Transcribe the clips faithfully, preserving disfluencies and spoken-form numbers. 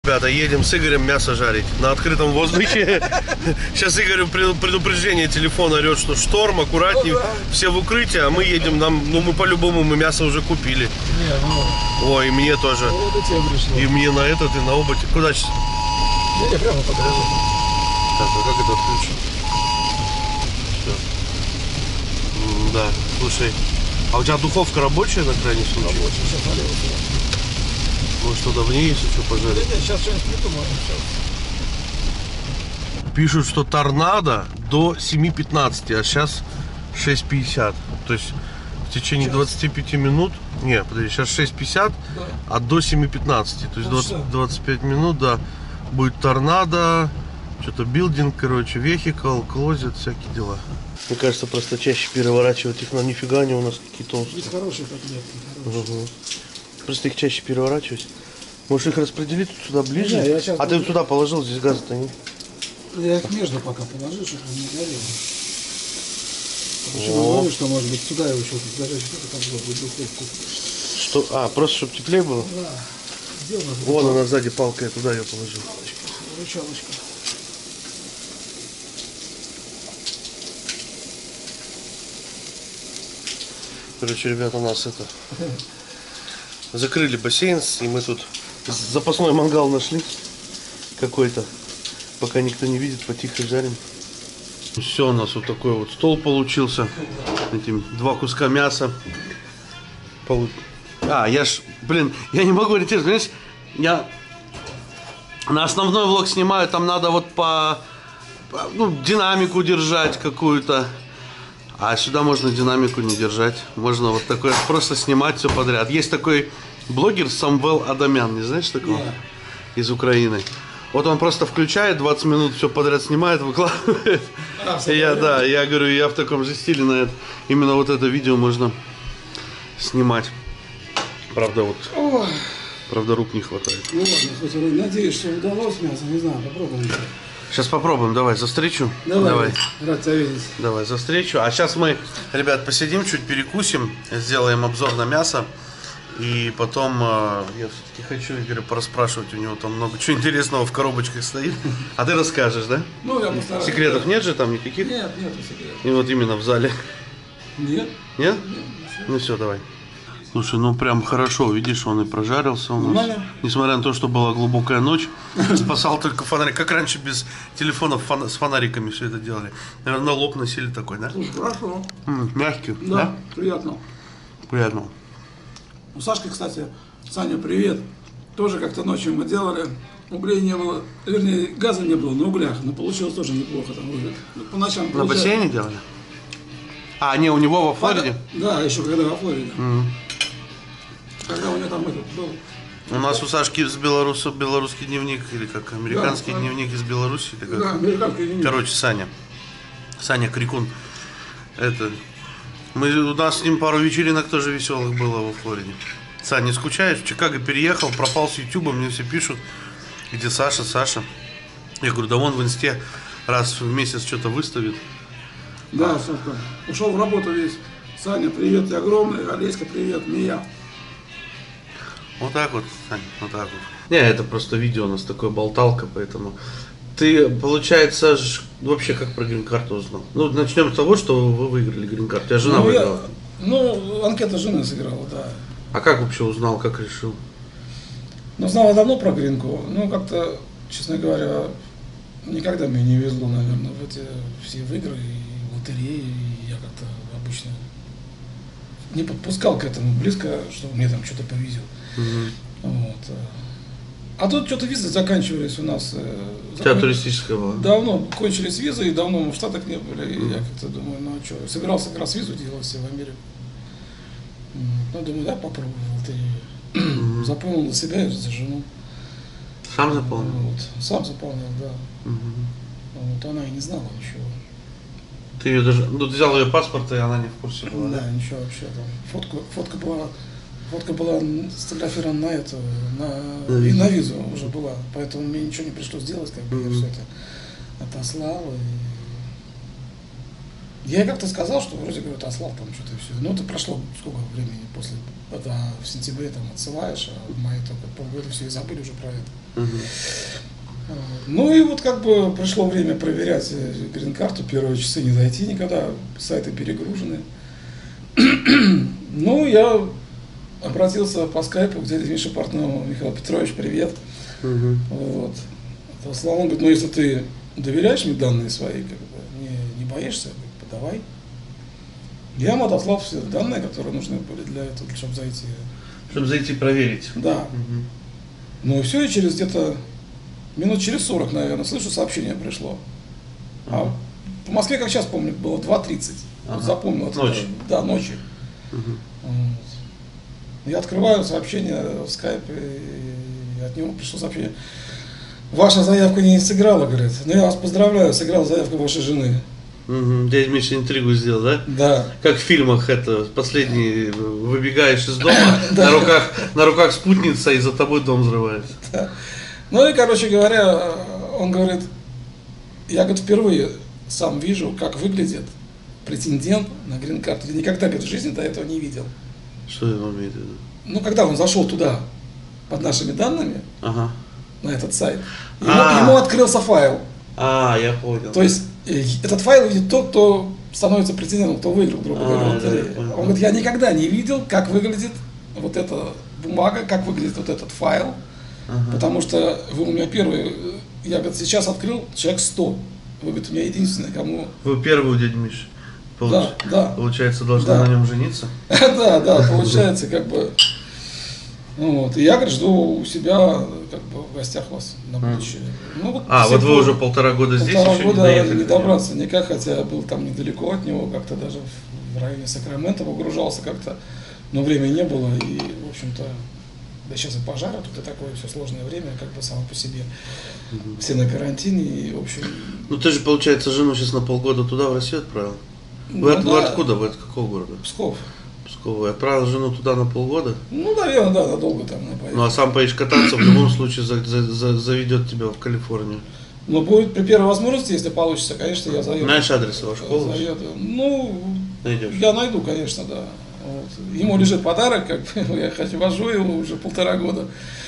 Ребята, едем с Игорем мясо жарить на открытом воздухе. Сейчас Игорю предупреждение, телефон орет, что шторм, аккуратнее, все в укрытии, а мы едем, нам, ну мы по-любому, мы мясо уже купили. Ой, и мне тоже. И мне на этот, и на оба. Куда сейчас? Я прямо покажу. Так, а как это отключить? Все. Да, слушай, а у тебя духовка рабочая на крайний случай? Рабочая, сейчас налево. Может, что-то в ней, если что, пожарить? Нет, сейчас что-нибудь придумаем. Пишут, что торнадо до семи пятнадцати, а сейчас шесть пятьдесят. То есть в течение час. двадцати пяти минут. Не, подожди, сейчас шесть пятьдесят, да. А до семи пятнадцати. То есть двадцать, двадцать пять минут, да. Будет торнадо, что-то билдинг, короче, вехикл, клозет, всякие дела. Мне кажется, просто чаще переворачивать их, но нифига они у нас какие толстые. Ведь хорошие котлетки, хорошие. Угу. Просто их чаще переворачивать. Можешь их распределить сюда ближе? Не, я а буду... ты туда положил, здесь газа-то нет? Я их между пока положил, чтобы не горело. Почему говорю, что может быть сюда его еще даже что-то там было, духовку. Что? А, просто чтобы теплее было? Да. Сделано. Вон она сзади палка, я туда ее положил. Рычалочка. Короче, ребята, у нас это... Закрыли бассейн, и мы тут запасной мангал нашли какой-то. Пока никто не видит, потихо жарим. Все, у нас вот такой вот стол получился. Этим два куска мяса. Полу... А, я ж, блин, я не могу ориентироваться, понимаешь? Я на основной влог снимаю, там надо вот по, по ну, динамику держать какую-то. А сюда можно динамику не держать. Можно вот такое просто снимать все подряд. Есть такой блогер Самвел Адамян, не знаешь такого? Yeah. Из Украины. Вот он просто включает, двадцать минут все подряд снимает, выкладывает. А, и я, да, я говорю, я в таком же стиле на это. Именно вот это видео можно снимать. Правда, вот. Ой. Правда, рук не хватает. Ну ладно, хоть надеюсь, что удалось мясо, не знаю, попробуем. Сейчас попробуем, давай, за встречу. Давай, давай. Рад тебя видеть. Давай, за встречу. А сейчас мы, ребят, посидим, чуть перекусим, сделаем обзор на мясо. И потом, э, я все-таки хочу Игоря порасспрашивать, у него там много чего интересного в коробочках стоит. А ты расскажешь, да? Ну, я постараюсь. Секретов нет же там никаких? Нет, нет секретов. И вот именно в зале. Нет. Нет? Нет, ну все, давай. Слушай, ну прям хорошо, видишь, он и прожарился у нас. Нормально. Несмотря на то, что была глубокая ночь, спасал только фонарик. Как раньше без телефонов фон... с фонариками все это делали. Наверное, на лоб носили такой, да? Слушай, хорошо. М-м, мягкий, да? Да, приятно. Приятно. У Сашки, кстати, Саня, привет. Тоже как-то ночью мы делали. Углей не было, вернее, газа не было на углях, но получилось тоже неплохо там выглядит. По ночам На получается... бассейне делали? А, не, у него во Флориде? Да, еще когда во Флориде. Mm. Когда у него там этот был. У нас у Сашки из Беларуси белорусский дневник, или как американский да, дневник из Беларуси. Как... Да, американский дневник. Короче, Саня. Саня Крикун. Это... Мы, у нас с ним пару вечеринок тоже веселых было во Флориде. Саня, не скучаешь? В Чикаго переехал, пропал с Ютуба, мне все пишут, где Саша, Саша. Я говорю, да вон в инсте раз в месяц что-то выставит. Да, Сашка, ушел в работу весь. Саня, привет тебе огромный, Олеська, привет, Мия. Вот так вот, Саня, вот так вот. Не, это просто видео у нас такое болталка, поэтому... Ты, получается, вообще как про грин-карту узнал? Ну, начнем с того, что вы выиграли грин-карту. У тебя жена ну, выиграла. Я, ну, анкета жены сыграла, да. А как вообще узнал, как решил? Ну, знала давно про гринку. Ну, как-то, честно говоря, никогда мне не везло, наверное, в эти все игры и лотереи. И я как-то обычно не подпускал к этому близко, что мне там что-то повезет. Угу. Вот. А тут что-то визы заканчивались у нас. У тебя туристическая была? Давно кончились визы, и давно мы в Штатах не были. И я как-то думаю, ну а что, собирался как раз визу делать себе в Америку. Ну, думаю, да, попробую в лотерею. Mm-hmm. Заполнил за себя и за жену. Сам заполнил? Вот. Сам заполнил, да. Mm-hmm. Вот она и не знала ничего. Ты ее даже, ну, ты взял ее паспорт, и она не в курсе была, да? Да, ничего вообще там. Фотка, фотка была, фотка была сфотографирована на эту, на, на и на визу уже была. Поэтому мне ничего не пришлось делать, как бы mm-hmm. я все это отослал. И Я как-то сказал, что вроде, говорю, отослал там что-то и все. Ну, это прошло сколько времени после, это в сентябре там отсылаешь, а в мае только полгода все и забыли уже про это. Угу. Ну и вот как бы пришло время проверять грин-карту, первые часы не зайти никогда, сайты перегружены. Ну, я обратился по скайпу к дяде Мише Портнову: Михаил Петрович, привет. Угу. Вот. Отослал, он говорит: ну если ты доверяешь мне данные свои, как бы, не, не боишься, давай. Я ему отослал все данные, которые нужны были для этого, чтобы зайти. Чтобы зайти проверить. Да. Угу. Ну и все, и через где-то минут через сорок, наверное, слышу, сообщение пришло. А Ага. по Москве, как сейчас помню, было два тридцать. Ага. Вот запомнил. это, Ночи. Да, ночи. Угу. Вот. Я открываю сообщение в скайпе, и от него пришло сообщение: ваша заявка не сыграла, говорит. Ну я вас поздравляю, сыграла заявка вашей жены. Угу. Дядя Миша интригу сделал, да? Да. Как в фильмах это, последний, выбегаешь из дома, на руках, на руках спутница, и за тобой дом взрывается. Ну и, короче говоря, он говорит: я, говорит, впервые сам вижу, как выглядит претендент на грин-карту. Я никогда, говорит, в жизни до этого не видел. Что он имеет в виду? Ну, когда он зашел туда, под нашими данными, Ага. на этот сайт, ему, А. ему открылся файл. А, я понял. То есть э, этот файл видит тот, кто становится претендентом, кто выиграл, грубо А, говоря. да, лотерею. я понял. Он говорит: я никогда не видел, как выглядит вот эта бумага, как выглядит вот этот файл, Ага. потому что вы у меня первый, я, говорит, сейчас открыл человек сто. Вы, говорит, у меня единственный, кому... Вы первый у дяди Миши. Получ- Да, да. Получается, должны Да. на нем жениться? Да, да, получается, как бы. Ну вот. И я, говорит, жду у себя, как бы, в гостях вас на будущее. Ну, вот А, вот всего вы уже полтора года здесь полтора еще года не доехали? не добраться никак, хотя я был там недалеко от него, как-то даже в районе Сакрамента погружался как-то, но времени не было, и, в общем-то, да сейчас и пожары, тут и такое все сложное время, как бы само по себе. Все на карантине, и, в общем... Ну ты же, получается, жену сейчас на полгода туда, в Россию отправил? Вы, ну, от- да, вы откуда? Вы от какого города? Псков. Пскова. Вы отправил жену туда на полгода? Ну, наверное, да, надолго там на поездку. Ну а сам поедешь кататься, в любом случае за- за- за- заведет тебя в Калифорнию. Но будет при первой возможности, если получится, конечно, я заеду. Знаешь адрес его школы? Заеду. Ну, Найдешь? я найду, конечно, да. Вот. Ему лежит подарок, как бы, я хочу, вожу его уже полтора года.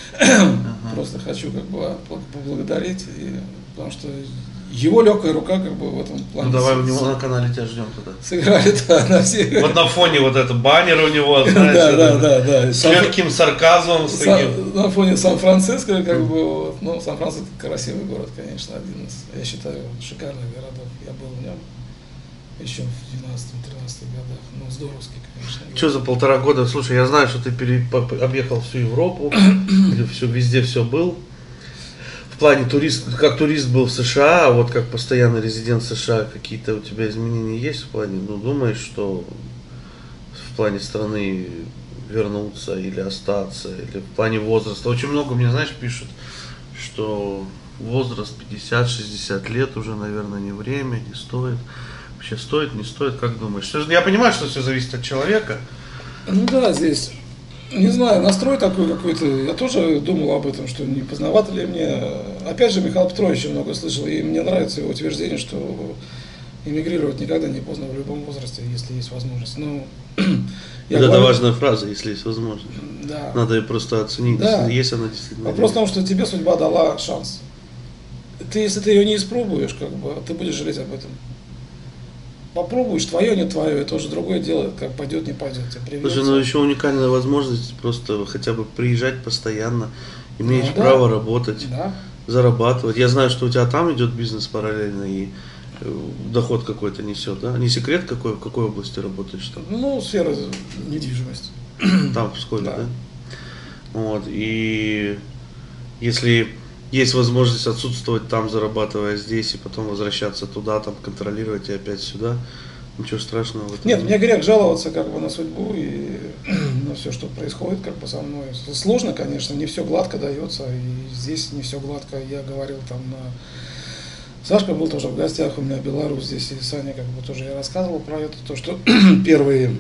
Просто хочу как бы поблагодарить, и, потому что его легкая рука как бы в этом плане. Ну давай у с- него на канале тебя ждем туда. сыграли, да, на все. Вот на фоне вот это баннер у него, Да, знаешь, да, это, да, да. с Сан- легким сарказмом, с Сан- таким. На фоне Сан-Франциско, как бы, вот. Ну, Сан-Франциско красивый город, конечно, один из, я считаю, шикарных городов. Я был в нем еще в двенадцатом-тринадцатом годах. Ну, здоровский, конечно. Что за полтора года? Слушай, я знаю, что ты пере- по- по- объехал всю Европу, или всё- везде все был. В плане турист, как турист был в США, а вот как постоянный резидент США, какие-то у тебя изменения есть в плане? Ну, думаешь, что в плане страны вернуться или остаться, или в плане возраста? Очень много мне, знаешь, пишут, что возраст пятьдесят-шестьдесят лет уже, наверное, не время, не стоит. Вообще стоит, не стоит, как думаешь? Что ж, я понимаю, что все зависит от человека. Ну да, здесь, не знаю, настрой такой какой-то. Я тоже думал об этом, что не поздновато ли мне. Опять же, Михаил Петрович много слышал, и мне нравится его утверждение, что эмигрировать никогда не поздно в любом возрасте, если есть возможность. Ну, я Это говорю, важная фраза, если есть возможность. да. Надо ее просто оценить, Да. если есть она действительно. Вопрос в том, что тебе судьба дала шанс. Ты, если ты ее не испробуешь, как бы, ты будешь жалеть об этом. Попробуешь, твое, не твое, это уже другое дело, как пойдет, не пойдет. Тебе приведется. Слушай, ну еще уникальная возможность просто хотя бы приезжать постоянно, имеешь Ну, да. право работать, Да. зарабатывать. Я знаю, что у тебя там идет бизнес параллельно и э, доход какой-то несет, да? Не секрет, какой, в какой области работаешь там? Ну, сфера недвижимости. Там, в Пскове, да? Да. Вот, и если есть возможность отсутствовать там, зарабатывая здесь, и потом возвращаться туда, там, контролировать и опять сюда, ничего страшного в этом Нет, мне грех жаловаться как бы на судьбу и на все, что происходит как бы со мной. Сложно, конечно, не все гладко дается, и здесь не все гладко. Я говорил там на... Сашка был тоже в гостях у меня, Беларусь здесь, и Саня как бы тоже я рассказывал про это, то, что первые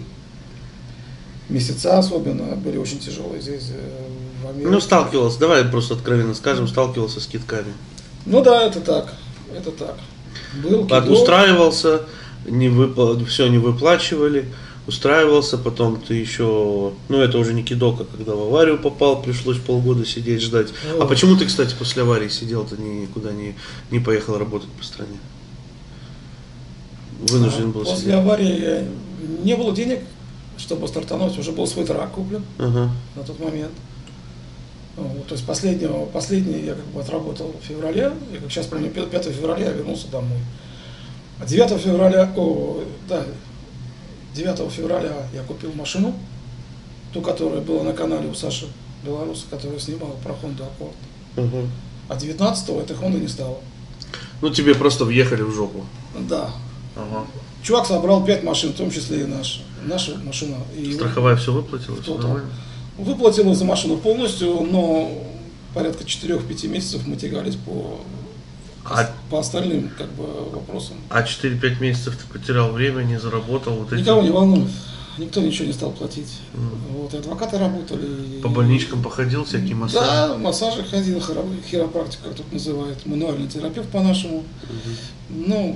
месяца особенно были очень тяжелые здесь, э, в Америке. Ну, сталкивался, давай просто откровенно скажем, сталкивался с кидками. Ну да, это так, это так. Был кидок. Устраивался, не выпла... все не выплачивали, устраивался, потом ты еще, ну это уже не кидока, когда в аварию попал, пришлось полгода сидеть, ждать. О. А почему ты, кстати, после аварии сидел, ты никуда не, не поехал работать по стране? Вынужден был После сидеть. аварии не было денег, чтобы стартануть, уже был свой трак куплен Ага. на тот момент. Вот, то есть последнего, последний я как бы отработал в феврале, я как сейчас помню, пятого февраля я вернулся домой. А девятого февраля, о, да, девятого февраля я купил машину, ту, которая была на канале у Саши Белоруса, которую снимал про Honda Accord. Ага. А девятнадцатого этой Honda не стало. Ну тебе просто въехали в жопу. Да. Ага. Чувак собрал пять машин, в том числе и наша, наша машина. И Страховая все выплатила, все Total. нормально? Выплатила за машину полностью, но порядка четырёх-пяти месяцев мы тягались по, А, по остальным как бы вопросам. а четыре-пять месяцев ты потерял время, не заработал вот эти... Никого не волнует, никто ничего не стал платить. Мгм. Вот, и адвокаты работали. и- По больничкам походил, всякие массажи? Да, массажи ходил, хиро- хиропрактик, как тут называют, мануальный терапевт по-нашему. Мгм. Ну,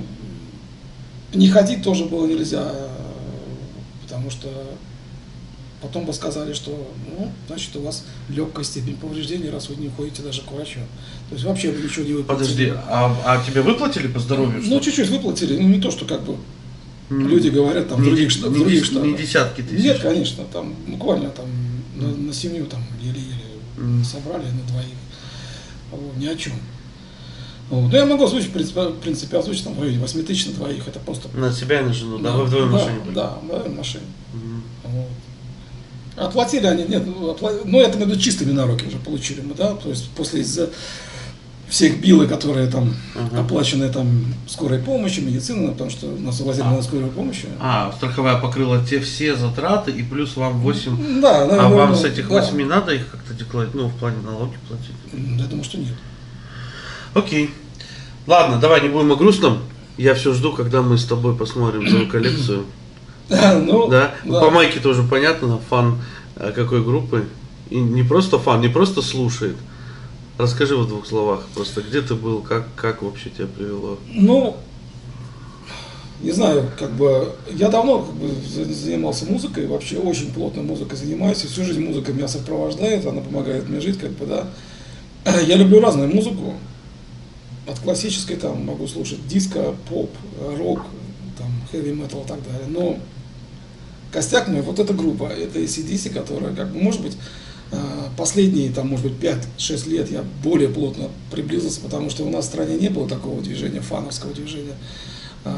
не ходить тоже было нельзя, потому что потом бы сказали, что, ну, значит, у вас легкая степень повреждений, раз вы не ходите даже к врачу. То есть вообще вы ничего не выплатили. Подожди, а, а тебе выплатили по здоровью? Ну, чуть-чуть выплатили, ну, не то, что как бы люди говорят там в не, других, не, штат- в не других дес- штатах. не десятки тысяч? Нет, конечно, там буквально там на, на семью там еле-еле Мгм. собрали на двоих. Вот, ни о чем. Вот. Ну, я могу озвучить, в принципе, в принципе озвучить там в районе восьми тысяч на двоих, это просто... На себя и на жену, да? Вы вдвоем в да, машине были? Да, вдвоем в машине. Мгм. Вот. Оплатили они, нет, ну, опла- ну это между чистыми на руки уже получили мы, да, то есть после из-за всех билы, которые там Ага. оплачены там скорой помощи, медицина, потому что нас увозили А. на скорую помощь. А, страховая покрыла те все затраты и плюс вам восемь. Да, А наверное, вам с этих да. восьми надо их как-то декларировать, ну, в плане налоги платить? Я думаю, что нет. Окей. Ладно, давай не будем о грустном. Я все жду, когда мы с тобой посмотрим твою коллекцию. Ну, Да? да. По майке тоже понятно, фан э, какой группы. И не просто фан, не просто слушает. Расскажи в двух словах просто, где ты был, как, как вообще тебя привело? Ну, не знаю, как бы, я давно как бы за- занимался музыкой, вообще очень плотно музыкой занимаюсь, и всю жизнь музыка меня сопровождает, она помогает мне жить, как бы, да. Я люблю разную музыку, от классической там могу слушать диско, поп, рок, там, хэви метал и так далее, но костяк мой, вот эта группа, это эй си ди си, которая, как бы, может быть, э, последние, там, может быть, пять-шесть лет я более плотно приблизился, потому что у нас в стране не было такого движения, фановского движения э,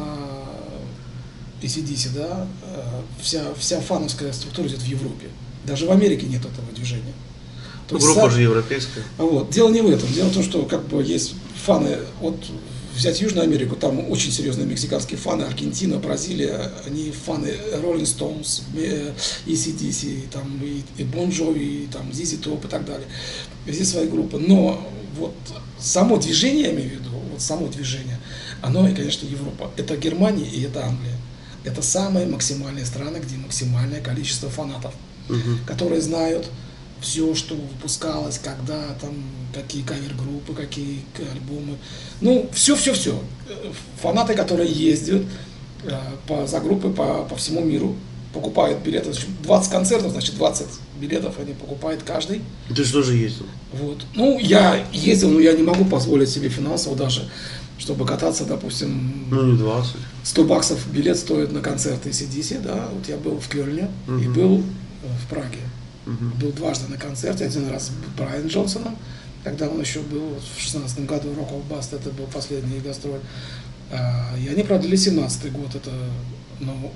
эй си ди си, да, э, вся, вся фановская структура идет в Европе. Даже в Америке нет этого движения. То есть Группа сам- же европейская. вот. Дело не в этом. Дело в том, что как бы есть фаны, вот взять Южную Америку, там очень серьезные мексиканские фаны, Аргентина, Бразилия, они фаны Rolling Stones, э, эй си ди си, там, и, и Bon Jovi, и там, зет зет Top и так далее. Везде свои группы. Но вот само движение, я имею в виду, вот само движение, оно, и, конечно, Европа. Это Германия и это Англия. Это самые максимальные страны, где максимальное количество фанатов, Мгм. которые знают все, что выпускалось, когда, там, какие кавер-группы, какие к- альбомы. Ну, все-все-все. Фанаты, которые ездят э, по, за группы по, по всему миру, покупают билеты. Значит, двадцать концертов, значит, двадцать билетов они покупают каждый. Ты же тоже ездил? Вот. Ну, я ездил, но я не могу позволить себе финансово даже, чтобы кататься, допустим, Ну, не двадцать. сто баксов билет стоит на концерт эй си ди си, да, вот я был в Кёльне и Мгм. был э, в Праге. Мгм. Был дважды на концерте, один раз с Брайаном Джонсоном, когда он еще был вот в шестнадцатом году, Rock of Bust, это был последний гастроль. А, И они продлили семнадцатый год, это, ну,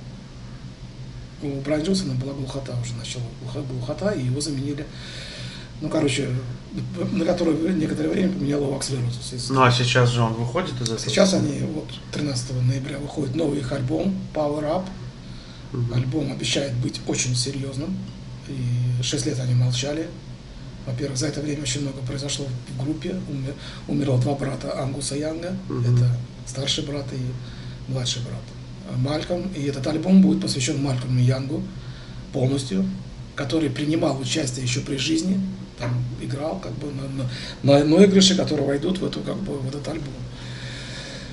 у Брайана Джонсона была глухота уже, начала глухо- глухота, и его заменили, ну, короче, на который некоторое время поменял его акселерозус. Ну, а сейчас же он выходит из этого? Сейчас они, вот тринадцатого ноября выходит новый их альбом Power Up. Мгм. Альбом обещает быть очень серьезным. И шесть лет они молчали. Во-первых, за это время очень много произошло в группе. Умер, умерло два брата Ангуса Янга. Мгм. Это старший брат и младший брат. А Малькольм. И этот альбом будет посвящен Малькольму Янгу полностью, который принимал участие еще при жизни. Там играл как бы на, на, на наигрыши, которые войдут в, эту, как бы, в этот альбом.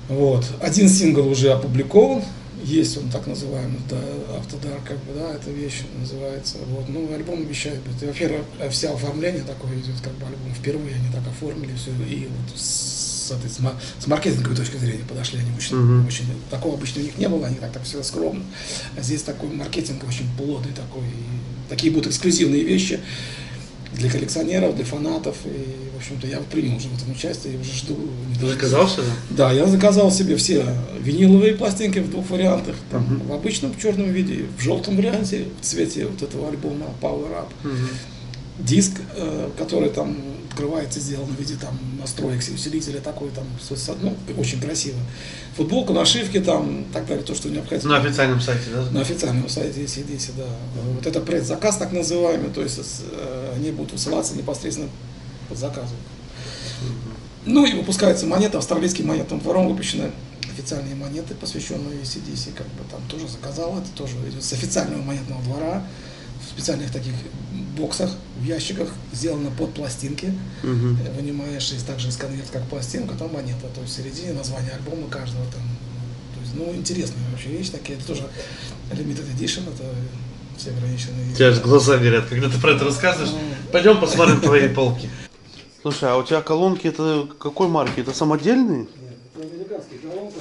Вот. Один сингл уже опубликован, есть он так называемый, да, автодар, как бы, да, эта вещь называется. Вот. Ну, альбом обещает быть. Во-первых, все оформление такое идет, как бы альбом впервые они так оформили все, и вот с, этой, с, с маркетинговой точки зрения подошли они очень, uh-huh. очень, такого обычно у них не было, они так, так всегда скромно. А здесь такой маркетинг очень плотный такой, и такие будут эксклюзивные вещи для коллекционеров, для фанатов, и, в общем-то, я принял уже в этом участие, и уже жду. Ты заказался, да? Да, я заказал себе все виниловые пластинки в двух вариантах, там, uh-huh. в обычном черном виде, в желтом варианте, в цвете вот этого альбома Power Up. Uh-huh. Диск, э, который там открывается, сделан в виде там настроек усилителя, такой там, ну, очень красиво. Футболка, нашивки там, так далее, то, что необходимо. На официальном сайте, да? На официальном сайте си ди си, да. Вот это предзаказ так называемый, то есть э, они будут высылаться непосредственно под заказу. Mm-hmm. Ну и выпускается монета, австралийским монетным двором выпущены официальные монеты, посвященные си ди си, как бы там тоже заказал, это тоже идет с официального монетного двора, в специальных таких боксах, в ящиках, сделано под пластинки, uh-huh. вынимаешь из, также из конверта, как пластинка, там монета, то есть в середине название альбома каждого там, то есть, ну, интересная вообще вещь, такие, это тоже limited edition, это все ограниченные. У тебя же глаза горят, когда ты про это рассказываешь. Пойдем посмотрим твои полки. Слушай, а у тебя колонки это какой марки? Это самодельные? Нет, это американские колонки,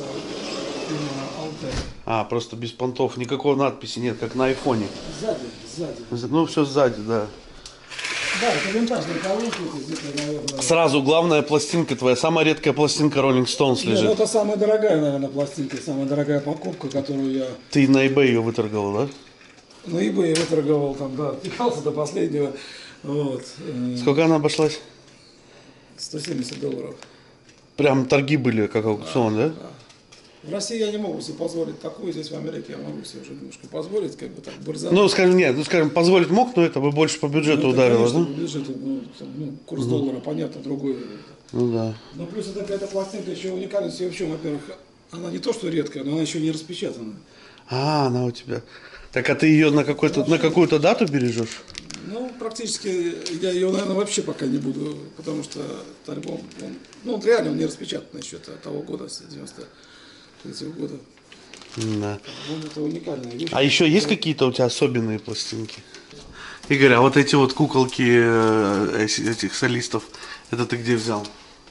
Алтер. А, просто без понтов, никакой надписи нет, как на айфоне. Сзади, сзади. Ну, все сзади, да. Да, это винтажные колонки, где-то, наверное... Сразу, главная пластинка твоя, самая редкая пластинка Rolling Stones лежит. Нет, ну, это самая дорогая, наверное, пластинка, самая дорогая покупка, которую я... Ты на eBay ее выторговал, да? На eBay выторговал, там, да, пихался до последнего, вот. Сколько она обошлась? сто семьдесят долларов. Прям торги были, как аукцион, да? Да, да? В России я не могу себе позволить такую, здесь в Америке я могу себе уже немножко позволить, как бы так, борзать. Ну, скажем, нет, ну, скажем, позволить мог, но это бы больше по бюджету ну, ударило, конечно, да? по бюджету, ну, там, ну, курс угу. доллара, понятно, другой. Ну, да. Но плюс это какая-то пластинка еще уникальность, в чем, во-первых, она не то, что редкая, но она еще не распечатана. А, она у тебя. Так, а ты ее на, какой-то, на какую-то дату бережешь? Ну, практически я ее, наверное, вообще пока не буду, потому что этот альбом, он, ну, он реально он не распечатан еще от того года, с девяносто третьего года. Да. Он, это уникальная вещь. А еще есть какие-то у тебя особенные пластинки? Игорь, а вот эти вот куколки этих солистов, это ты где взял?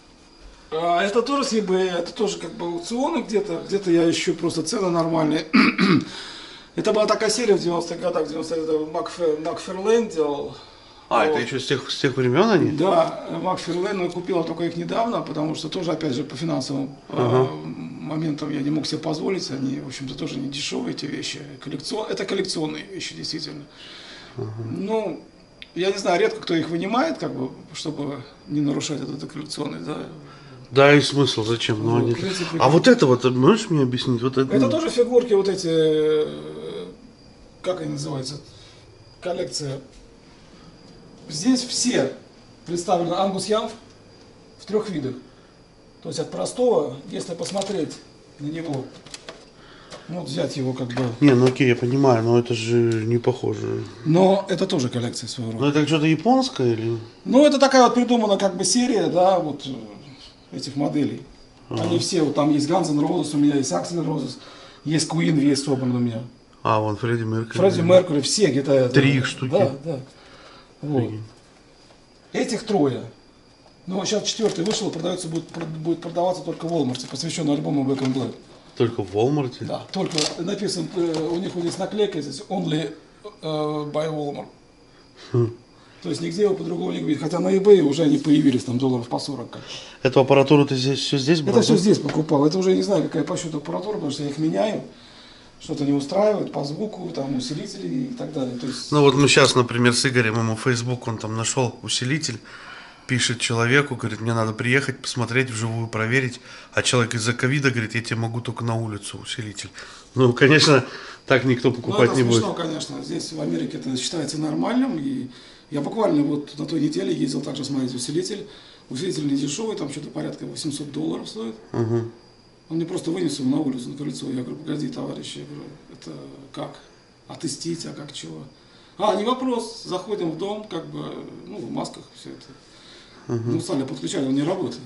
А, это тоже с eBay, это тоже как бы аукционы где-то, где-то я ищу просто цены нормальные. Это была такая серия в девяностых годах, в девяностых Макфер, Макферлейн делал. А, вот. Это еще с тех, с тех времен они? Да, Макферлейн, но я купила только их недавно, потому что тоже, опять же, по финансовым ага. э, моментам я не мог себе позволить. Они, в общем-то, тоже не дешевые эти вещи. Коллекцион... Это коллекционные вещи, действительно. Ага. Ну, я не знаю, редко кто их вынимает, как бы, чтобы не нарушать этот коллекционный, да. Да, и смысл, зачем? Ну, Вот, они... принципе, а вот это вот, можешь мне объяснить? Вот это... это тоже фигурки, вот эти, как они называются, коллекция. Здесь все представлены Ангус Янг в трех видах. То есть от простого, если посмотреть на него, ну, вот взять его как бы... Не, ну окей, я понимаю, но это же не похоже. Но это тоже коллекция своего рода. Ну это что-то японское или... Ну это такая вот придумана как бы серия, да, вот этих моделей. Ага. Они все, вот там есть Guns N' Roses, у меня есть Axl Rose, есть Queen, есть собран у меня. А, вон Фредди Меркьюри. Фредди Меркьюри, все где-то... Три их штуки. Да, да. Вот. Этих трое. Ну, сейчас четвертый вышел, продается, будет, будет продаваться только в Walmart, посвященный альбому Back in Black. Только в Walmart? Да, только написано, у них вот здесь наклейка, здесь only uh, by Walmart. Хм. То есть нигде его по-другому не видно. Хотя на eBay уже они появились, там долларов по сорок. Как. Эту аппаратуру ты здесь все здесь брал? Это все здесь покупал. Это уже я не знаю, какая по счету аппаратура, потому что я их меняю. Что-то не устраивает по звуку, там усилители и так далее. То есть... Ну вот мы сейчас, например, с Игорем, ему в Facebook, он там нашел усилитель, пишет человеку, говорит, мне надо приехать, посмотреть вживую, проверить. А человек из-за ковида говорит, я тебе могу только на улицу усилитель. Ну, конечно, так никто покупать ну, не будет. Ну, это смешно, конечно. Здесь в Америке это считается нормальным. И я буквально вот на той неделе ездил также смотреть усилитель. Усилитель не дешевый, там что-то порядка восемьсот долларов стоит. Угу. Он мне просто вынес его на улицу, на крыльцо. Я говорю, погоди, товарищи, я говорю, это как? Отестить, а как чего? А, не вопрос. Заходим в дом, как бы, ну, в масках все это. Uh-huh. Ну, стали подключать, он не работает.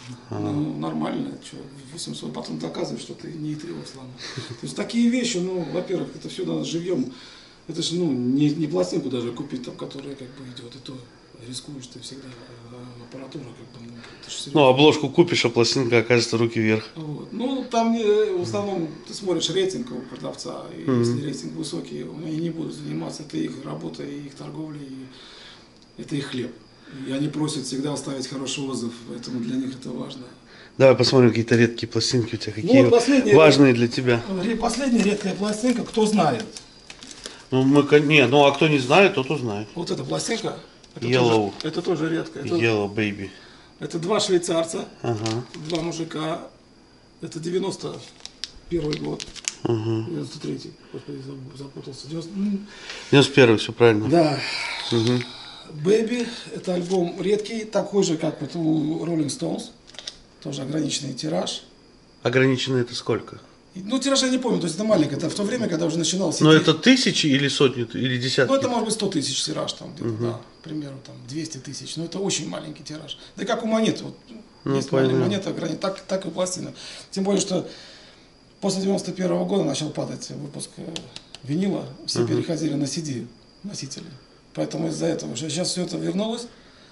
Ну, нормально, что, восемьсот, потом доказываешь, что ты не его сломал. То есть такие вещи, ну, во-первых, это все надо живьем. Это же, ну, не, не пластинку даже купить, там, которая как бы идет, и то рискуешь ты всегда, а аппаратура как бы, ну, это же серьезно. Ну, обложку купишь, а пластинка окажется руки вверх. Вот. Ну, там не, в основном ты смотришь рейтинг у продавца, и mm-hmm. если рейтинг высокий, они не будут заниматься, это их работа, и их торговля, и это их хлеб. И они просят всегда оставить хороший отзыв, поэтому для них это важно. Давай посмотрим какие-то редкие пластинки у тебя, какие ну, вот важные для тебя. Последняя редкая пластинка, кто знает. Ну, мы, не, ну а кто не знает, тот узнает. Вот эта пластинка, это, Yellow. Тоже, это тоже редко. Это, Yellow Baby. Это два швейцарца, ага. два мужика, это девяносто первый год. Угу. девяносто третий, господи, запутался. девяносто первый, все правильно. Да. Угу. Baby, это альбом редкий, такой же, как вот у Rolling Stones, тоже ограниченный тираж. Ограниченный это сколько? Ну, тираж я не помню, то есть это маленькое, это в то время, когда уже начинал сидеть. Но это тысячи или сотни, или десятки? Ну, это может быть сто тысяч тираж, там, где-то, угу. да, к примеру, там, двести тысяч, но это очень маленький тираж. Да как у монет, вот, ну, есть монета, так, так и пластина. Тем более, что после девяносто первого года начал падать выпуск винила, все угу. переходили на си ди носители. Поэтому из-за этого уже сейчас все это вернулось,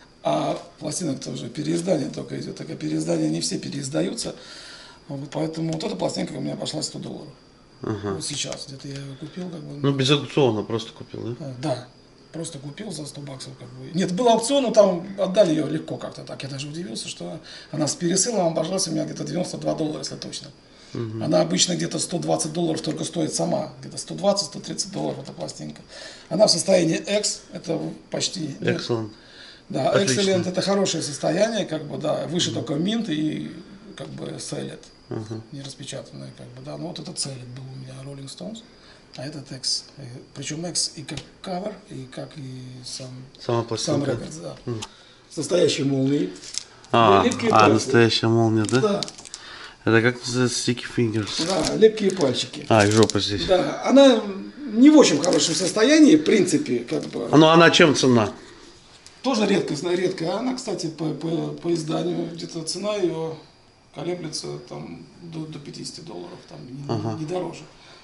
а пластинок-то уже переиздание только идет, так как переиздания не все переиздаются. Вот, поэтому вот эта пластинка у меня пошла сто долларов. Ага. Вот сейчас где-то я ее купил. Как бы, ну, без аукциона просто купил, да? Да, просто купил за сто баксов. Как бы. Нет, был аукцион, но там отдали ее легко как-то так. Я даже удивился, что она с пересылом обошлась у меня где-то девяносто два доллара, если точно. Угу. Она обычно где-то сто двадцать долларов только стоит сама. Где-то сто двадцать - сто тридцать долларов эта пластинка. Она в состоянии X, это почти... Excellent. Да, Отлично. Excellent это хорошее состояние, как бы, да, выше угу. только Mint и как бы Целлет. Uh-huh. Не распечатанные, как бы, да. Но вот этот Целлет был у меня Rolling Stones, а этот X. Причем X и как кавер, и как и сам, сам Records, да. Mm. С настоящей молнией. А, а настоящая молния, да? Да. Это как называется Sticky Fingers. Да, липкие пальчики. А, и жопа здесь. Да, она не в очень хорошем состоянии, в принципе, как бы. Ну, она чем цена? Тоже редкостная, редкая. Она, кстати, по, по, по изданию, где-то цена ее колеблется там до, до пятидесяти долларов, там не, ага. не дороже.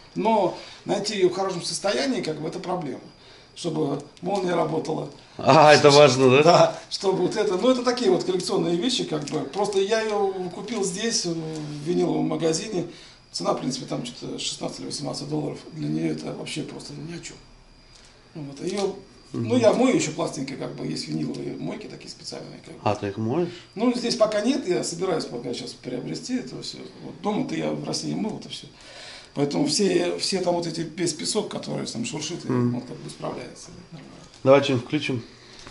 Но найти ее в хорошем состоянии, как бы, это проблема. Чтобы молния работала. А, это важно, да? Да, чтобы вот это, ну это такие вот коллекционные вещи, как бы. Просто я ее купил здесь, в виниловом магазине. Цена, в принципе, там что-то шестнадцать или восемнадцать долларов. Для нее это вообще просто ни о чем. Вот, ее Ну, я мою еще пластинкой, как бы, есть виниловые мойки такие специальные. Как бы. А, ты их моешь? Ну, здесь пока нет, я собираюсь пока сейчас приобрести это все. Вот дома-то я в России мыл это все. Поэтому все, все там вот эти, весь песок, который там шуршит, mm. он как бы справляется. Давай что-нибудь включим.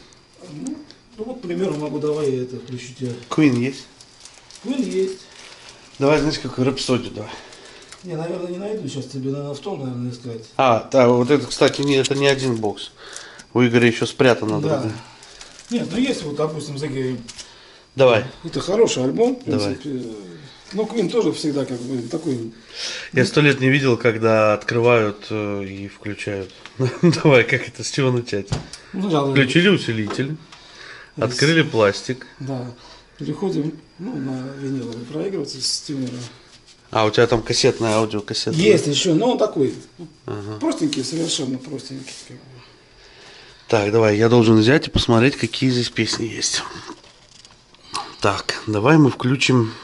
Ну, ну, вот, к примеру, могу, давай я это включить. Queen есть? Queen есть. Давай, знаешь, какую рэпсодию, давай. Не, наверное, не найду сейчас тебе, наверное, в том, наверное, искать. А, да, вот это, кстати, не, это не один бокс. У Игоря еще спрятано. Да. Другое. Нет, ну есть вот, допустим, за Давай. Это хороший альбом, в Давай. принципе. Ну, Queen тоже всегда как бы такой. Я сто лет не видел, когда открывают э, и включают. Давай, как это, с чего начать? Ну, да, Включили усилитель, да. Открыли пластик. Да. Переходим, ну, на виниловый проигрыватель с тюнера. А, у тебя там кассетная аудиокассета? Есть еще, но он такой, ага. простенький, совершенно простенький. Так, давай, я должен взять и посмотреть, какие здесь песни есть. Так, давай мы включим...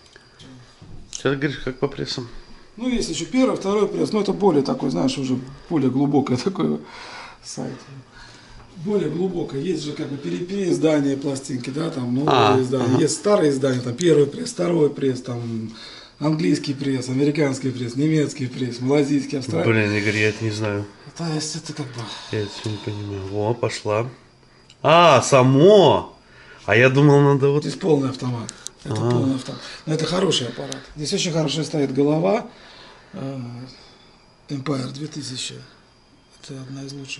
Сейчас говоришь, как по прессам? Ну, есть еще первый, второй пресс, но это более такой, знаешь, уже более глубокое такое сайт. Более глубокое. Есть же как бы переиздание пластинки, да, там новые а, издания. Ага. Есть старые издания, там первый пресс, второй пресс, там английский пресс, американский пресс, немецкий пресс, малазийский, австралийский. Блин, Игорь, я это не знаю. То есть это как бы... Я это все не понимаю. Во, пошла. А, само! А я думал, надо вот... Здесь полный автомат. Это а. полный автомат. Но это хороший аппарат. Здесь очень хорошо стоит голова. Empire две тысячи. Это одна из лучших.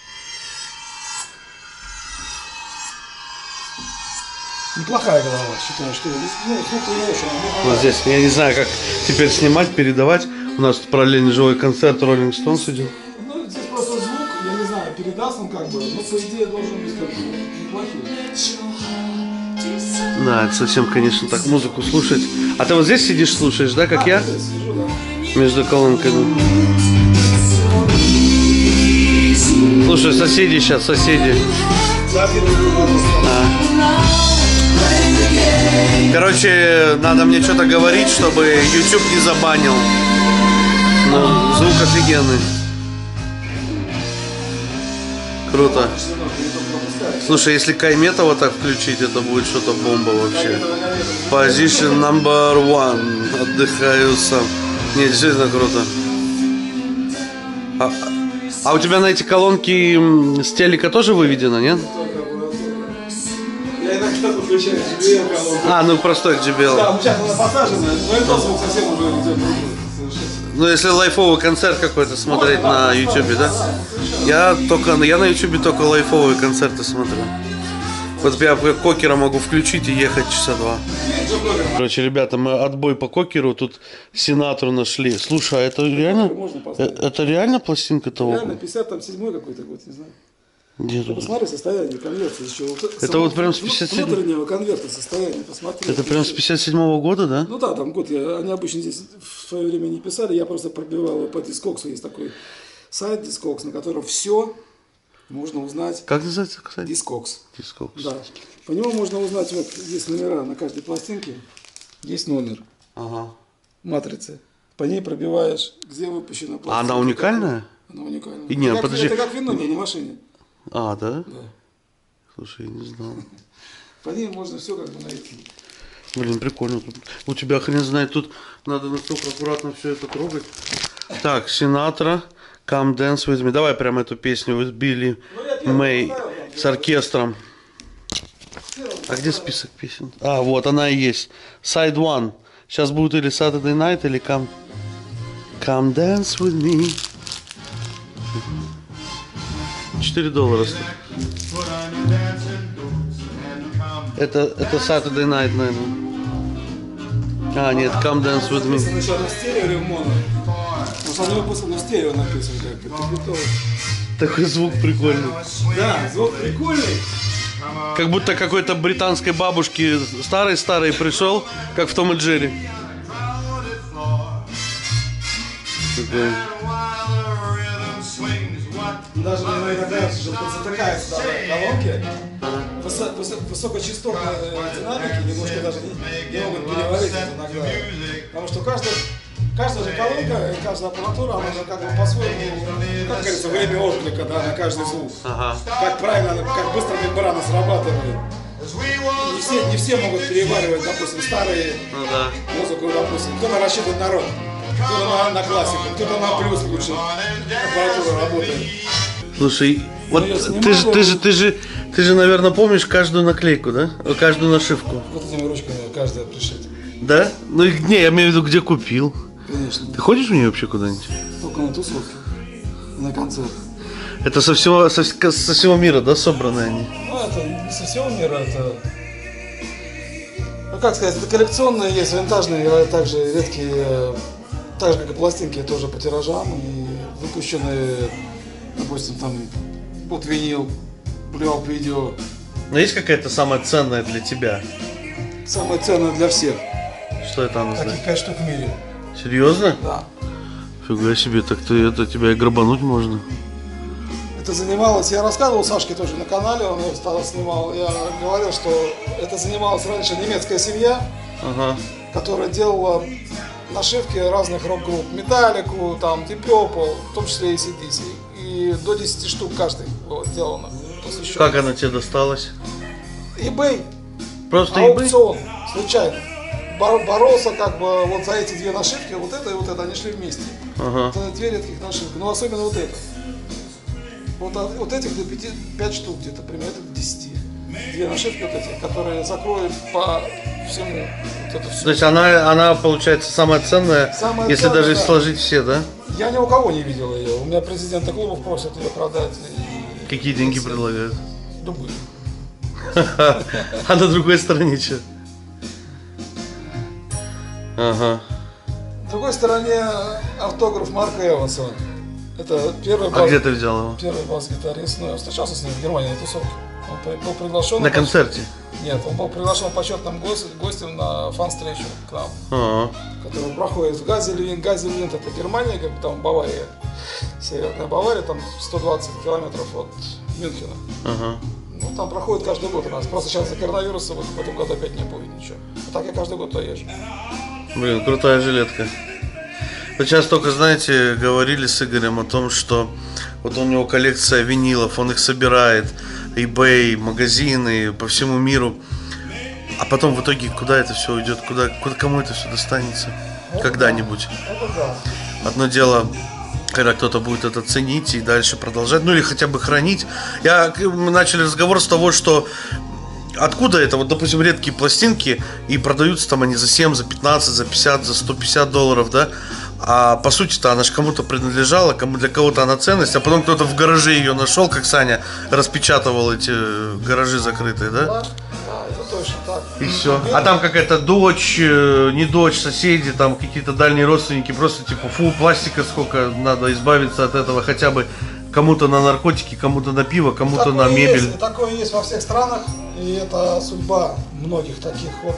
Неплохая голова, считаю, что... Ну, не очень, вот здесь, я не знаю, как теперь снимать, передавать. У нас тут параллельно живой концерт Rolling Stones идет. Ну, здесь просто звук, я не знаю, передаст он как бы, но по идее должен быть как бы неплохой. Да, это совсем, конечно, так музыку слушать. А ты вот здесь сидишь, слушаешь, да, как А, я? вот здесь сижу, да. Между колонками. Слушай, соседи сейчас, соседи. А. Короче, надо мне что-то говорить, чтобы YouTube не забанил. Ну, звук офигенный. Круто. Слушай, если Кайметова так включить, это будет что-то бомба вообще. Position number one. Отдыхаю сам. Не, действительно круто. А, а у тебя на эти колонки с телека тоже выведено, нет? Я иногда выключаю джи би эл колонку. А, ну простой джи би эл. Да, ну сейчас она посажена, но это звук совсем уже идет другой. Ну если лайфовый концерт какой-то смотреть на ютубе, да? Я только, я на ютубе только лайфовые концерты смотрю. Вот я кокера могу включить и ехать часа два. Короче, ребята, мы отбой по кокеру, тут Синатру нашли. Слушай, а это реально? Это реально пластинка того? Реально, пятьдесят седьмой какой-то год, не знаю. Где тут? Посмотри состояние конверта еще. Это вот прям с пятьдесят седьмого? Внутреннего конверта состояние, посмотри. Это прям с пятьдесят седьмого года, да? Ну да, там год, я, они обычно здесь в свое время не писали, я просто пробивал по Discogs, есть такой сайт Discogs, на котором все можно узнать. Как называется, кстати? Discogs. Discogs. Да. По нему можно узнать, вот здесь номера на каждой пластинке, есть номер Ага. матрицы. По ней пробиваешь, где выпущена пластинка. А она уникальная? Она уникальная. И нет, это, подожди. Как, это как вино, не машине. А, да? Да. Слушай, я не знал. По ней можно все как бы найти. Блин, прикольно. Тут, у тебя хрен знает, тут надо настолько аккуратно все это трогать. Так, Синатра, Come Dance With Me. Давай прям эту песню with Билли Мэй с оркестром. А где список песен? А, вот она и есть. Side One. Сейчас будет или Saturday Night, или Come, Come Dance With Me. четыре доллара стоит. Это, это Saturday Night, наверное. А, нет, Come Dance With Me. Написано еще на стерео или в моно. Ну, со мной просто на стерео написано, как бы. Такой звук прикольный. Да, звук прикольный. Как будто какой-то британской бабушки старый-старый пришел, как в Том и Джерри. Такой. Даже мне иногда кажется, что затыкаются колонки. Высо- высо- высокочастотные динамики немножко даже не, не могут переварить это иногда. Потому что каждая, каждая же колонка и каждая аппаратура, она же как бы по-своему, как говорится, время отклика, да, на каждый звук. Ага. Как правильно, как быстро мембрана срабатывает. Не все, не все могут переваривать, допустим, старые Ну да. музыку, допустим. Кто-то рассчитан на рок, кто-то на, на классику, кто-то на плюс лучше аппаратура работает. Слушай, вот я ты снимаю, же, ты же, ты же, ты же, наверное, помнишь каждую наклейку, да? Каждую нашивку. Вот этими ручками каждая пришить. Да? Ну и не, я имею в виду, где купил. Конечно. Ты ходишь в нее вообще куда-нибудь? Только на тусовке, на концерт. Это со всего, со, со всего мира, да, собраны они? Ну, это не со всего мира, это... Ну, как сказать, это коллекционные есть, винтажные, а также редкие, так же, как и пластинки, тоже по тиражам, и выпущенные, допустим, там, вот винил, плёв, видео. Но есть какая-то самая ценная для тебя? Самое ценное для всех. Что это она Таких знает? пять штук в мире. Серьезно? Да. Фига себе, так ты это тебя и грабануть можно. Это занималось, я рассказывал Сашке тоже на канале, он ее стал снимал, я говорил, что это занималась раньше немецкая семья, Ага. которая делала нашивки разных рок-групп, Металлику, там, Deep Purple, в том числе и си ди си, и до десяти штук каждый было сделано. посвящен. Как она тебе досталась? eBay, Просто eBay? аукцион, случайно. Бор- боролся как бы вот за эти две нашивки, вот это и вот это, они шли вместе. Ага. Это две редких нашивки, но особенно вот это. Вот, от- вот этих до пяти, пять штук где-то, примерно до десяти. Две нашивки вот эти, которые закроют по всему. Вот это все. То есть она, она получается самая ценная, Самая если ценная, даже да. сложить все, да? Я ни у кого не видел ее. У меня президенты клубов просят ее продать. И... Какие деньги предлагают? Любые. А на другой стороне что? Ага. На другой стороне автограф Марка Эванса. Это первый А бас, где ты взял его? первый бас-гитарист. Ну, я встречался с ним в Германии на тусовке. Он при- был приглашен. На концерте? Нет, он был приглашен почетным гостем на фан-встречу к нам, А-а. который проходит в Газельвин. Газельвин это Германия, как бы там Бавария, Северная Бавария, там сто двадцать километров от Мюнхена. Ага. Ну, там проходит каждый год у нас. Просто сейчас за коронавируса вот в этом году опять не будет ничего. А так я каждый год туда езжу. Блин, крутая жилетка. Вот сейчас только, знаете, говорили с Игорем о том, что вот у него коллекция винилов, он их собирает, eBay, магазины по всему миру. А потом в итоге куда это все уйдет, куда, куда кому это все достанется? Это когда-нибудь. Да. Это да. Одно дело, когда кто-то будет это ценить и дальше продолжать, ну или хотя бы хранить. Я, мы начали разговор с того, что откуда это, вот, допустим, редкие пластинки, и продаются там они за семь, за пятнадцать, за пятьдесят, за сто пятьдесят долларов, да? А по сути-то она же кому-то принадлежала, кому для кого-то она ценность, а потом кто-то в гараже ее нашел, как Саня распечатывал эти гаражи закрытые, да? Да, да, это точно так. И все. А там какая-то дочь, не дочь, соседи, там какие-то дальние родственники, просто типа, фу, пластика сколько, надо избавиться от этого, хотя бы кому-то на наркотики, кому-то на пиво, кому-то на мебель. Есть, такое есть во всех странах, и это судьба многих таких вот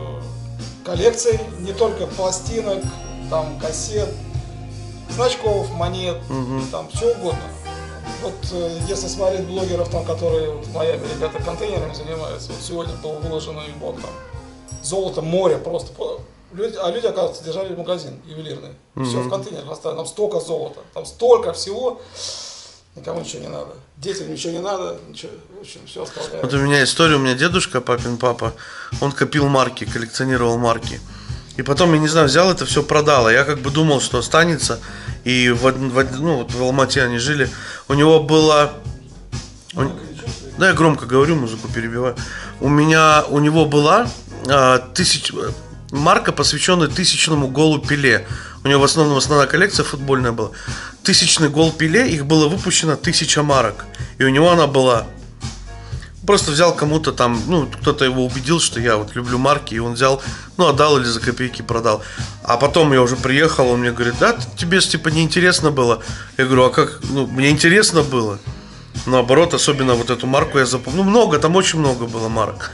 э, коллекций, не только пластинок, там кассет, значков, монет, угу. Там все угодно. Вот э, если смотреть блогеров, там, которые в Майами, ребята контейнерами занимаются, вот сегодня был выложен их блог, там золото, море просто. Люди, а люди, оказывается, держали магазин ювелирный. Угу. Все в контейнерах оставили, там столько золота, там столько всего. Никому ничего не надо. Детям ничего не надо, ничего, в общем, все оставляют. Вот у меня история, у меня дедушка, папин папа, он копил марки, коллекционировал марки. И потом, я не знаю, взял это все, продал. А я как бы думал, что останется. И в, в, ну, вот в Алмате они жили. У него было... Он... Да, я громко говорю, музыку перебиваю. У меня, у него была а, тысяч... марка, посвященная тысячному голу Пеле. У него в основном основная коллекция футбольная была. Тысячный гол Пеле, их было выпущено тысяча марок. И у него она была. Просто взял кому-то там, ну, кто-то его убедил, что я вот люблю марки, и он взял, ну, отдал или за копейки продал. А потом я уже приехал, он мне говорит, да, тебе же, типа, неинтересно было. Я говорю, а как, ну, мне интересно было. Наоборот, особенно вот эту марку я запомнил. Ну, много, там очень много было марок.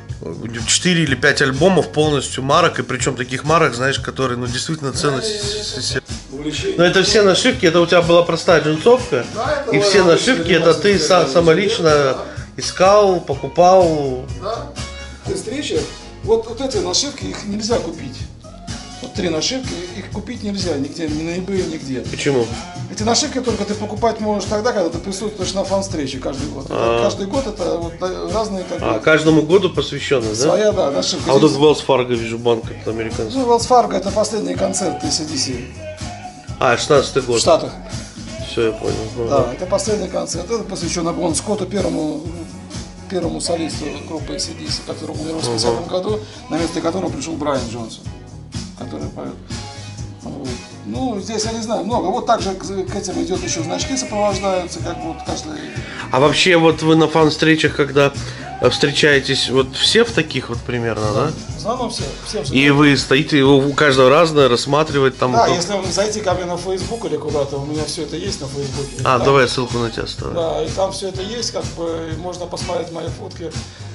Четыре или пять альбомов полностью марок, и причем таких марок, знаешь, которые, ну, действительно ценность. Но это все нашивки, это у тебя была простая джинсовка, и все нашивки, это ты сам, самолично... искал, покупал. Да. При встрече, вот, вот эти нашивки, их нельзя купить. Вот три нашивки, их купить нельзя нигде, ни на eBay, нигде. Почему? Эти нашивки только ты покупать можешь тогда, когда ты присутствуешь на фан-встрече каждый год. Это, каждый год это вот разные как А, каждому году посвященно, да? Своя, да, нашивка. А вот этот Wells Fargo, вижу, банк это американский. Ну, Wells Fargo это последний концерт эй си ди си. А, шестнадцатый год. В Штатах. Все, я понял. Ага. Да, это последний концерт. Это посвящено Бон Скотту, первому, первому солисту группы эй си ди си, который умер в восьмидесятом году, на место которого пришел Брайан Джонсон, который поет. Вот. Ну, здесь я не знаю, много. Вот также к, к этим идет еще значки сопровождаются, как вот каждый. А вообще, вот вы на фан-встречах, когда встречаетесь, вот все в таких вот примерно, да? Да? В основном все. все и вы стоите, у каждого разное, рассматривать там. Да, кто... если зайти ко мне на Facebook или куда-то, у меня все это есть на Фейсбуке. А, там, давай ссылку на тебя ставлю. Да, и там все это есть, как бы можно посмотреть мои фотки.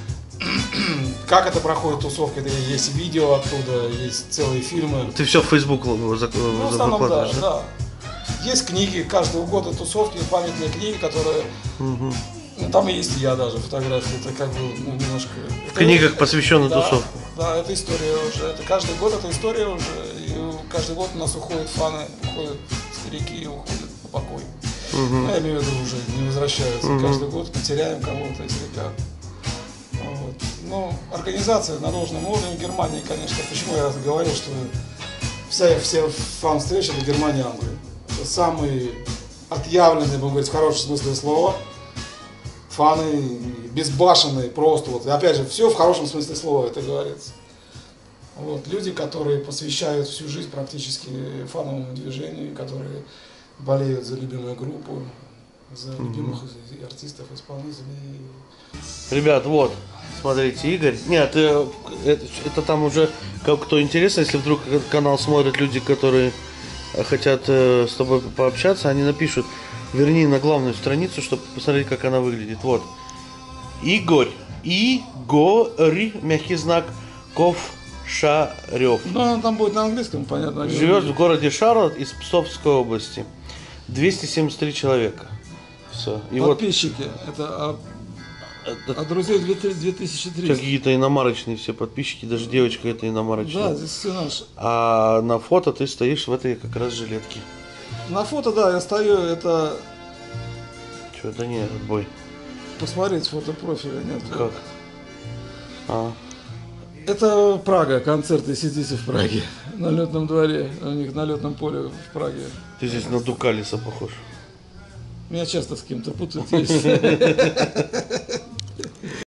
Как это проходит тусовка, есть видео оттуда, есть целые фильмы. Ты все в Facebook зак... ну, в основном, выкладываешь, да, да? да. Есть книги каждого года тусовки, памятные книги, которые... Угу. Ну, там и есть я даже, фотографии, это как бы ну, немножко... В это... книгах посвященных да, тусовке. Да, это история уже, это каждый год это история уже, и каждый год у нас уходят фаны, уходят старики и уходят на покой. Угу. Ну, я имею в виду уже не возвращаются, угу. Каждый год мы теряем кого-то из ребят. Вот. Ну, организация на должном уровне в Германии, конечно. Почему я говорил, что вся, все фан-встречи это Германия и Англия. Это самые отъявленные, будем говорить, в хорошем смысле слова. Фаны безбашенные просто. Вот. И опять же, все в хорошем смысле слова это говорится. Вот. Люди, которые посвящают всю жизнь практически фановому движению, которые болеют за любимую группу, за любимых mm-hmm. артистов, исполнителей. Ребят, вот, смотрите, Игорь. Нет, это, это там уже кто интересно, если вдруг этот канал смотрят люди, которые хотят с тобой пообщаться, они напишут, верни на главную страницу, чтобы посмотреть, как она выглядит. Вот, Игорь Игорь, мягкий знак, Ковшарев. Ну, он там будет на английском, понятно. Живет в городе Шарлотт из Псковской области. двести семьдесят три человека. Все. И подписчики. Вот, это а, это, а друзей две тысячи триста. Какие-то иномарочные все подписчики, даже девочка это иномарочная. Да, здесь все наши. А на фото ты стоишь в этой как раз жилетке. На фото, да, я стою, это... Что, это не этот бой. Посмотреть фото профиля нет. Как? А. Это Прага, концерт эй си ди си в Праге. На летном дворе, у них на летном поле в Праге. Ты здесь на Дукалиса похож. Меня часто с кем-то путают.